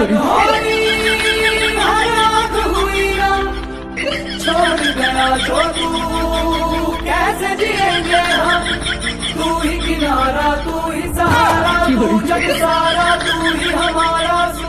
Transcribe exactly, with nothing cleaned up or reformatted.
होली हर रात हुई ना, छोड़ गया जो तू कैसे जिएंगे हम। तू ही किनारा, तू ही सहारा, तू जग सारा, तू ही हमारा